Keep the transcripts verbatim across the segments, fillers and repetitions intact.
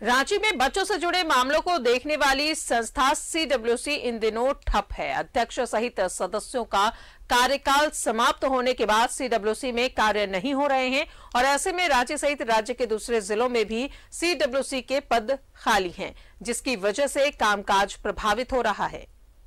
रांची में बच्चों से जुड़े मामलों को देखने वाली संस्था सी डब्ल्यू सी इन दिनों ठप है। अध्यक्ष सहित सदस्यों का कार्यकाल समाप्त होने के बाद सी डब्ल्यू सी में कार्य नहीं हो रहे हैं और ऐसे में रांची सहित राज्य के दूसरे जिलों में भी सी डब्ल्यू सी के पद खाली हैं, जिसकी वजह से कामकाज प्रभावित हो रहा है।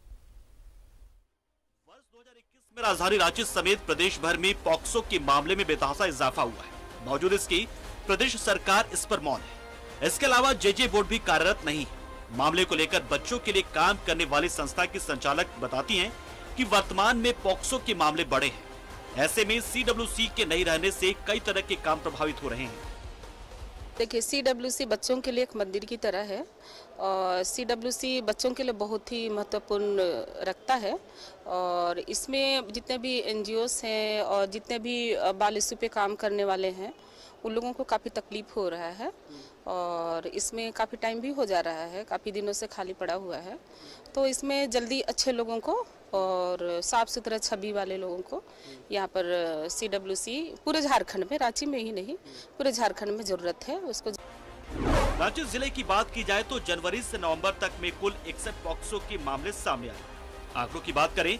वर्ष दो हज़ार इक्कीस में राजधानी रांची समेत प्रदेश भर में पॉक्सो के मामले में बेतहासा इजाफा हुआ है। बावजूद इसकी प्रदेश सरकार इस पर मौन है। इसके अलावा जे जे बोर्ड भी कार्यरत नहीं है। मामले को लेकर बच्चों के लिए काम करने वाली संस्था की संचालक बताती हैं कि वर्तमान में पॉक्सो के मामले बड़े हैं। ऐसे में सी डब्ल्यू सी के नहीं रहने से कई तरह के काम प्रभावित हो रहे हैं। देखिए, सी डब्ल्यू सी बच्चों के लिए एक मंदिर की तरह है और सी डब्ल्यू सी बच्चों के लिए बहुत ही महत्वपूर्ण रखता है और इसमें जितने भी एन जी ओज़ हैं और जितने भी बाल इशू पे काम करने वाले हैं उन लोगों को काफ़ी तकलीफ हो रहा है और इसमें काफ़ी टाइम भी हो जा रहा है, काफ़ी दिनों से खाली पड़ा हुआ है। तो इसमें जल्दी अच्छे लोगों को और साफ सुथरा छवि वाले लोगों को यहाँ पर सी डब्ल्यू सी पूरे झारखंड में, रांची में ही नहीं पूरे झारखंड में ज़रूरत है उसको। रांची जिले की बात की जाए तो जनवरी से नवंबर तक में कुल इकसठ पॉक्सो के मामले सामने आए। आंकड़ों की बात करें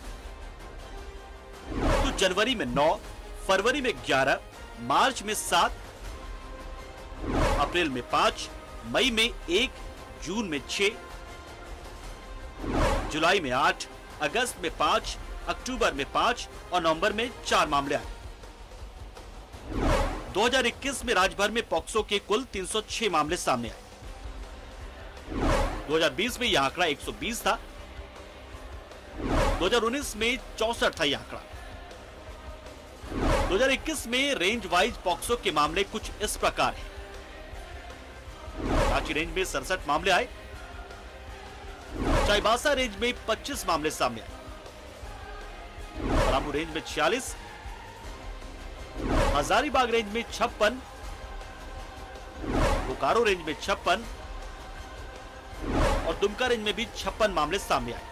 तो जनवरी में नौ, फरवरी में ग्यारह, मार्च में सात, अप्रैल में पांच, मई में एक, जून में छह, जुलाई में आठ, अगस्त में पांच, अक्टूबर में पांच और नवंबर में चार मामले आए। दो हज़ार इक्कीस में राज्य भर में पॉक्सो के कुल तीन सौ छह मामले सामने आए। दो हज़ार बीस में यह आंकड़ा एक सौ बीस था। दो हज़ार उन्नीस में चौसठ था यह आंकड़ा। दो हज़ार इक्कीस में रेंज वाइज पॉक्सो के मामले कुछ इस प्रकार हैं। रांची रेंज में सड़सठ मामले आए, चाईबासा रेंज में पच्चीस मामले सामने आए, पलामू रेंज में छियालीस, हजारीबाग रेंज में छप्पन, बोकारो रेंज में छप्पन और दुमका रेंज में भी छप्पन मामले सामने आए।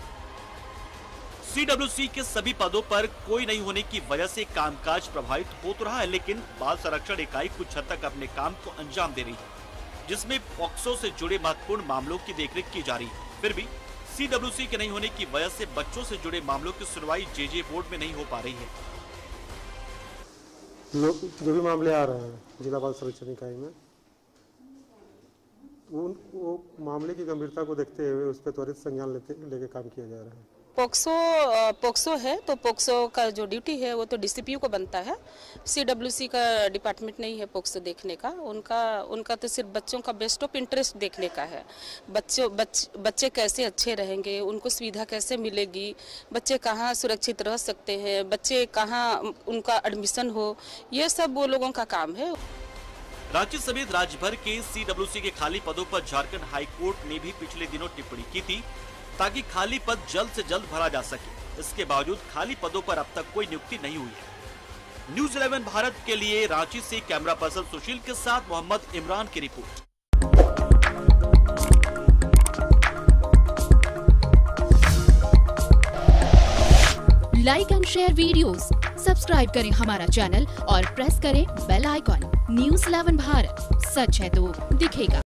सी डब्ल्यू सी के सभी पदों पर कोई नहीं होने की वजह से कामकाज प्रभावित हो तो रहा है, लेकिन बाल संरक्षण इकाई कुछ हद तक अपने काम को अंजाम दे रही है, जिसमें पॉक्सो से जुड़े महत्वपूर्ण मामलों की देखरेख की जा रही है। फिर भी सी डब्ल्यू सी के नहीं होने की वजह से बच्चों से जुड़े मामलों की सुनवाई जे जे बोर्ड में नहीं हो पा रही है। जो भी मामले आ रहे हैं जिला बाल संरक्षण इकाई में, वो, वो मामले की गंभीरता को देखते हुए उस पर त्वरित संज्ञान लेते लेके काम किया जा रहा है। पॉक्सो पॉक्सो है तो पॉक्सो का जो ड्यूटी है वो तो डी सी पी ओ को बनता है। सी डब्ल्यू सी का डिपार्टमेंट नहीं है पॉक्सो देखने का। उनका उनका तो सिर्फ बच्चों का बेस्ट ऑफ इंटरेस्ट देखने का है। बच्चों बच, बच्चे कैसे अच्छे रहेंगे, उनको सुविधा कैसे मिलेगी, बच्चे कहाँ सुरक्षित रह सकते हैं, बच्चे कहाँ उनका एडमिशन हो, ये सब वो लोगों का काम है। रांची समेत राज्य भर के सी डब्ल्यू सी के खाली पदों पर झारखंड हाई कोर्ट ने भी पिछले दिनों टिप्पणी की थी ताकि खाली पद जल्द से जल्द भरा जा सके। इसके बावजूद खाली पदों पर अब तक कोई नियुक्ति नहीं हुई है। न्यूज़ इलेवन भारत के लिए रांची से कैमरा पर्सन सुशील के साथ मोहम्मद इमरान की रिपोर्ट। Like and share videos, subscribe करें हमारा चैनल और प्रेस करें bell icon. News eleven Bharat, सच है तो दिखेगा।